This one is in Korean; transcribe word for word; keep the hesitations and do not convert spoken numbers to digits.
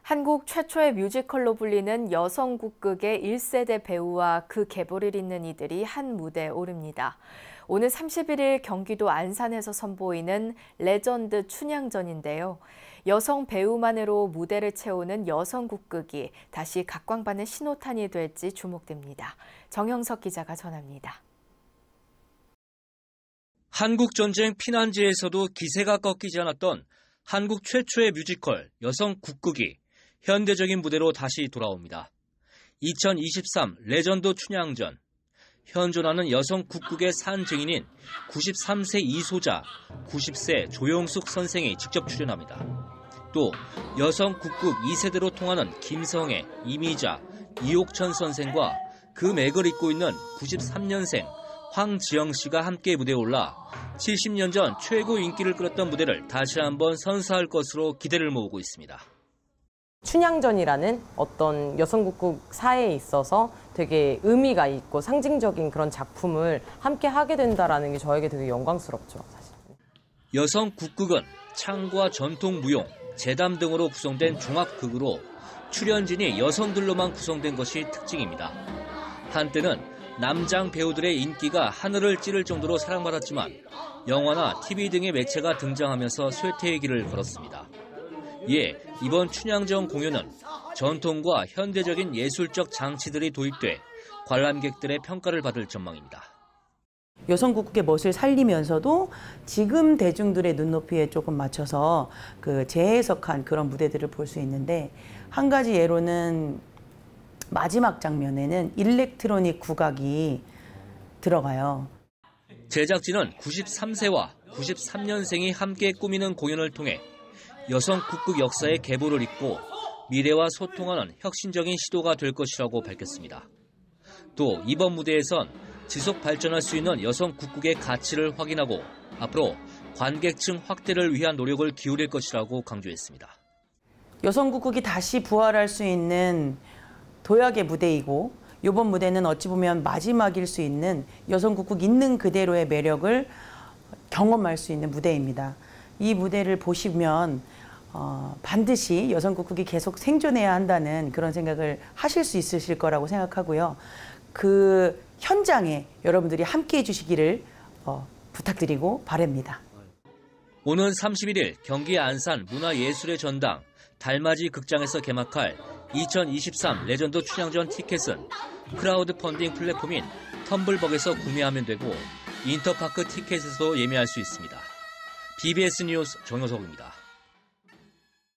한국 최초의 뮤지컬로 불리는 여성국극의 일 세대 배우와 그 계보를 잇는 이들이 한 무대에 오릅니다. 오늘 삼십일 일 경기도 안산에서 선보이는 레전드 춘향전인데요. 여성 배우만으로 무대를 채우는 여성국극이 다시 각광받는 신호탄이 될지 주목됩니다. 정형석 기자가 전합니다. 한국전쟁 피난지에서도 기세가 꺾이지 않았던 한국 최초의 뮤지컬 여성국극이 현대적인 무대로 다시 돌아옵니다. 이천이십삼 레전드 춘향전. 현존하는 여성국극의 산 증인인 구십삼 세 이소자, 구십 세 조영숙 선생이 직접 출연합니다. 또 여성국극 이 세대로 통하는 김성애, 이미자, 이옥천 선생과 그 맥을 잇고 있는 구십삼 년생 황지영 씨가 함께 무대에 올라 칠십 년 전 최고 인기를 끌었던 무대를 다시 한번 선사할 것으로 기대를 모으고 있습니다. 춘향전이라는 어떤 여성국극사에 있어서 되게 의미가 있고 상징적인 그런 작품을 함께 하게 된다는 게 저에게 되게 영광스럽죠, 사실. 여성국극은 창과 전통 무용, 재담 등으로 구성된 종합극으로 출연진이 여성들로만 구성된 것이 특징입니다. 한때는 남장 배우들의 인기가 하늘을 찌를 정도로 사랑받았지만 영화나 티비 등의 매체가 등장하면서 쇠퇴의 길을 걸었습니다. 이에 이번 춘향전 공연은 전통과 현대적인 예술적 장치들이 도입돼 관람객들의 평가를 받을 전망입니다. 여성국극의 멋을 살리면서도 지금 대중들의 눈높이에 조금 맞춰서 그 재해석한 그런 무대들을 볼 수 있는데, 한 가지 예로는 마지막 장면에는 일렉트로닉 국악이 들어가요. 제작진은 구십삼 세와 구십삼 년생이 함께 꾸미는 공연을 통해 여성국극 역사의 계보를 잇고 미래와 소통하는 혁신적인 시도가 될 것이라고 밝혔습니다. 또 이번 무대에선 지속 발전할 수 있는 여성국극의 가치를 확인하고 앞으로 관객층 확대를 위한 노력을 기울일 것이라고 강조했습니다. 여성국극이 다시 부활할 수 있는 도약의 무대이고, 이번 무대는 어찌 보면 마지막일 수 있는 여성국극 있는 그대로의 매력을 경험할 수 있는 무대입니다. 이 무대를 보시면 어, 반드시 여성국극이 계속 생존해야 한다는 그런 생각을 하실 수 있으실 거라고 생각하고요. 그 현장에 여러분들이 함께해 주시기를 어, 부탁드리고 바랍니다. 오는 삼십일 일 경기 안산 문화예술의 전당 달맞이 극장에서 개막할 이천이십삼 레전드 춘향전 티켓은 크라우드 펀딩 플랫폼인 텀블벅에서 구매하면 되고 인터파크 티켓에서도 예매할 수 있습니다. 비비에스 뉴스 정효석입니다.